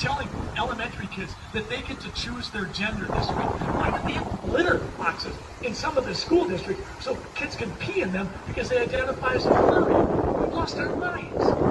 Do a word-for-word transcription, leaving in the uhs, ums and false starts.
telling elementary kids that they get to choose their gender this week. Why do they have litter boxes in some of the school districts so kids can pee in them because they identify as a furry? We've lost our minds.